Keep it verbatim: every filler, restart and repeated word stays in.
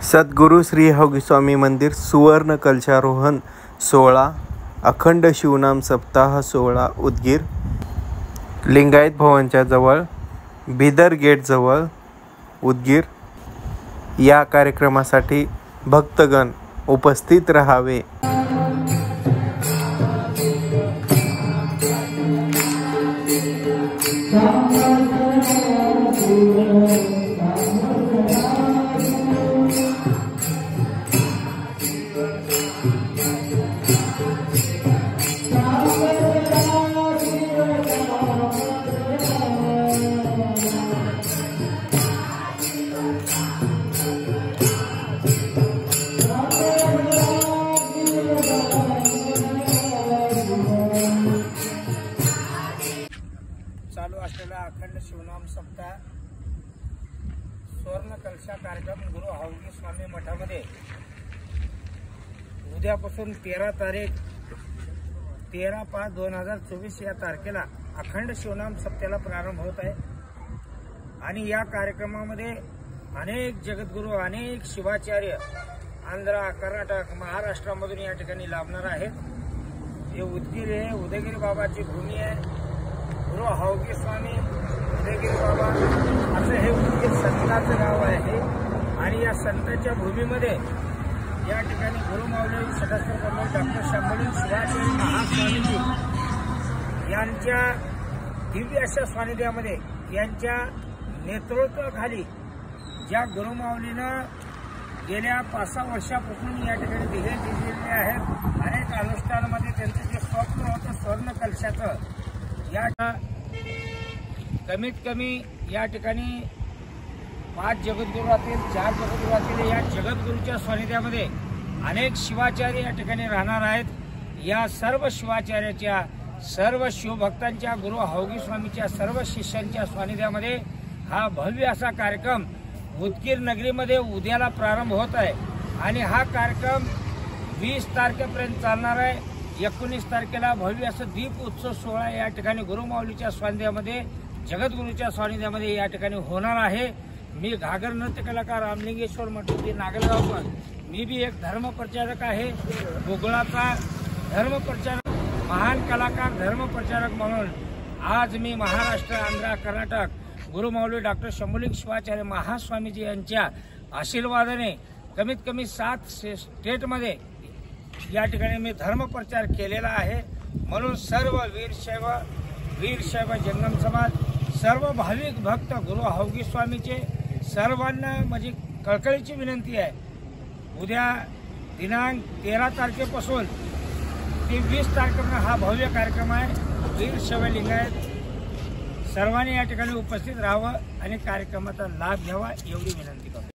सद्गुरू श्री हौगी स्वामी मंदिर सुवर्ण कलशारोहण सोहळा, अखंड शिवनाम सप्ताह सोहळा उदगीर, लिंगायत भवनच्या जवळ, बिदर गेट जवळ उदगीर। या कार्यक्रमासाठी भक्तगण उपस्थित राहावे। चालू असलेला अखंड शिवनाम सप्ताह सुवर्ण कलशा कार्यक्रम गुरु हौगी स्वामी मठामध्ये उद्यापासून तेरा तारीख तेरा पाच दोन हजार चोवीस या तारखेला अखंड शिवनाम सप्त्याला प्रारंभ होत आहे। आणि या कार्यक्रमामध्ये अनेक जगद्गुरू, अनेक शिवाचार्य आंध्र, कर्नाटक, महाराष्ट्रामधून या ठिकाणी लाभणार आहेत। हे उदगीर आहे, उदयगिरी बाबाची भूमी आहे। गुरु हौगी स्वामी उदयगिरी बाबा असं हे उदगीर संतांचं गाव आहे। आणि या संतांच्या भूमीमध्ये या ठिकाणी गुरुमाऊली सदाशिव डॉक्टर शांभवी शिवाचार्य महास्वामीजी यांच्या दिव्य अशा सानिध्यामध्ये यांच्या नेतृत्वाखाली ज्या गुरुमाऊलीनं गेल्या पाच सहा वर्षापासून या ठिकाणी दिले दिलेले आहेत, अनेक अनुष्ठानामध्ये त्यांचं जे स्वप्न होतं स्वर्ण कलशाचं, या कमीत कमी या ठिकाणी पाच जगद्गुरूतील चार जगद्गुरूतील या जगद्गुरूच्या सानिध्यामध्ये अनेक शिवाचार्य या ठिकाणी राहणार आहेत। या सर्व शिवाचार्याच्या, सर्व शिवभक्तांच्या, गुरु हौगी स्वामीच्या सर्व शिष्यांच्या सानिध्यामध्ये हा भव्य असा कार्यक्रम उदगीर नगरीमध्ये उद्याला प्रारंभ होत आहे। आणि हा कार्यक्रम वीस तारखेपर्यंत चालणार आहे। एकोणीस तारखेला भव्य असं दीप उत्सव सोहळा या ठिकाणी गुरुमाऊलीच्या सानिध्यामध्ये, जगद्गुरूच्या सानिध्यामध्ये या ठिकाणी होणार आहे। मी घागर नृत्य कलाकार रामलिंगेश्वर मठाचे नागलगावकर, मी बी एक धर्मप्रचारक आहे। भूगोलाचा धर्मप्रचारक, महान कलाकार, धर्मप्रचारक म्हणून आज मी महाराष्ट्र, आंध्र, कर्नाटक गुरुमाऊली डॉक्टर शंभुलिंग शिवाचार्य महास्वामीजी यांच्या आशीर्वादाने कमीत कमी सात स्टेटमध्ये या ठिकाणी मी धर्मप्रचार केलेला आहे। म्हणून सर्व वीरशैव वीरशैव जंगम समाज, सर्व भाविक भक्त गुरु हौगी स्वामीचे सर्वांना माझी कळकळीची विनंती आहे, उद्या दिनांक तेरा तारखेपासून ते वीस तारखेपर्यंत हा भव्य कार्यक्रम आहे। वीरशैव लिंगायत सर्वांनी या ठिकाणी उपस्थित राहावं आणि कार्यक्रमाचा लाभ घ्यावा एवढी विनंती करतो।